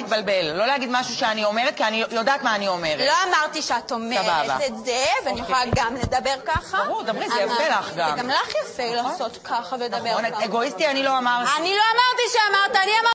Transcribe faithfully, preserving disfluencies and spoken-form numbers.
להתבלבל, לא להגיד משהו שאני אומרת, כי אני יודעת מה אני אומרת. לא אמרתי שאת אומרת את זה, ואני יכולה גם לדבר ככה. ברור, דברי, זה יפה לך גם. וגם לך יפה לעשות ככה ולדבר ככה. אגואיסטי אני לא אמרתי. אני לא אמרתי שאמרת, אני אמרתי...